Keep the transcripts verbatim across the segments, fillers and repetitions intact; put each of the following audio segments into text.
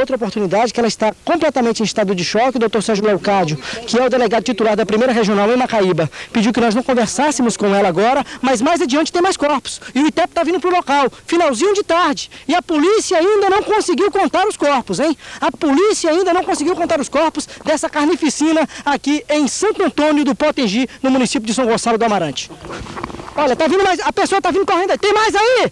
outra oportunidade, que ela está completamente em estado de choque. O doutor Sérgio Leocádio, que é o delegado titular da primeira regional em Macaíba, pediu que nós não conversássemos com ela agora, mas mais adiante tem mais corpos. E o I T E P está vindo para o local, finalzinho de tarde. E a polícia ainda não conseguiu contar os corpos, hein? A polícia ainda não conseguiu contar os corpos dessa carnificina aqui em Santo Antônio do Potengi, no município de São Gonçalo do Amarante. Olha, tá vindo mais, a pessoa tá vindo correndo aí. Tem mais aí?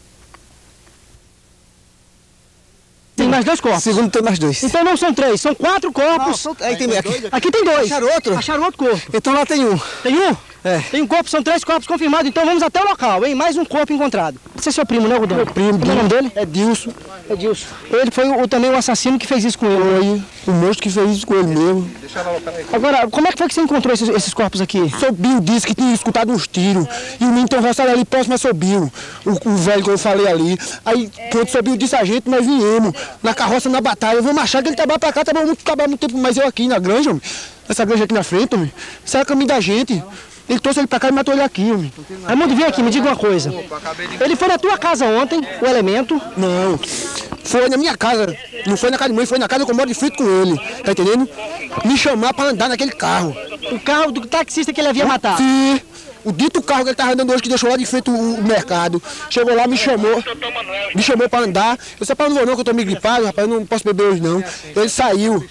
Tem mais dois corpos. Segundo tem mais dois. Então não são três, são quatro corpos. Não, são... Aí tem... aqui. aqui tem dois. Acharam outro? Acharam outro corpo. Então lá tem um. Tem um? É. Tem um corpo, são três corpos confirmados, então vamos até o local, hein? Mais um corpo encontrado. Esse é seu primo, né, Rudão? Meu primo. Como é o nome dele? É Dilson. É Dilson. Ele foi o, também o assassino que fez isso com ele. Foi o monstro que fez isso com ele mesmo. Agora, como é que foi que você encontrou esses, esses corpos aqui? Sobinho disse que tinha escutado uns tiros. E o menino tem um roçado ali próximo a Sobinho. O, o velho que eu falei ali. Aí, quando Sobinho disse a gente, nós viemos. Na carroça, na batalha. Eu vou marchar que ele trabalha pra cá, trabalha muito, trabalha muito tempo. Mas eu aqui na granja, homem. Essa granja aqui na frente, homem. Isso é o caminho da gente. Ele trouxe ele pra cá e matou ele aqui, homem. Raimundo, vem aqui, me diga uma coisa. Ele foi na tua casa ontem, o elemento? Não, foi na minha casa. Não foi na casa de mãe, foi na casa que eu moro de frente com ele. Tá entendendo? Me chamar pra andar naquele carro. O carro do taxista que ele havia matado? Sim. O dito carro que ele tava andando hoje, que deixou lá de frente o, o mercado. Chegou lá, me chamou. Me chamou pra andar. Eu disse, rapaz, não vou não, que eu tô meio gripado, rapaz, eu não posso beber hoje não. Ele saiu.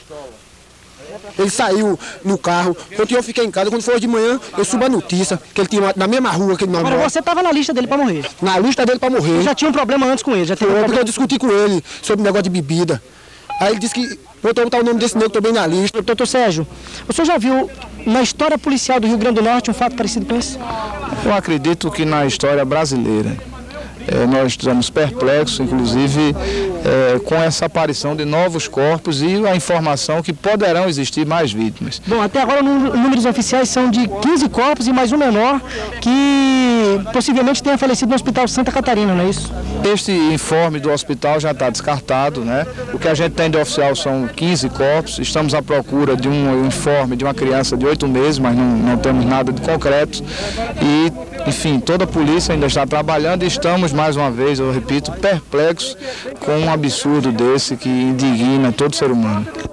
Ele saiu no carro. Quando eu fiquei em casa, quando foi hoje de manhã, eu subo a notícia que ele tinha na mesma rua que ele não. Agora você estava na lista dele para morrer? Na lista dele para morrer. Eu já tinha um problema antes com ele, já teve um problema. problema. Eu discuti com ele sobre o negócio de bebida. Aí ele disse que vou botar o nome desse negro também na lista. Doutor Sérgio, o senhor já viu na história policial do Rio Grande do Norte um fato parecido com esse? Eu acredito que na história brasileira. É, nós estamos perplexos, inclusive, é, com essa aparição de novos corpos e a informação que poderão existir mais vítimas. Bom, até agora os números oficiais são de quinze corpos e mais um menor que possivelmente tenha falecido no Hospital Santa Catarina, não é isso? Este informe do hospital já está descartado, né? O que a gente tem de oficial são quinze corpos. Estamos à procura de um informe de uma criança de oito meses, mas não, não temos nada de concreto. E, enfim, toda a polícia ainda está trabalhando e estamos, mais uma vez, eu repito, perplexos com um absurdo desse que indigna todo ser humano.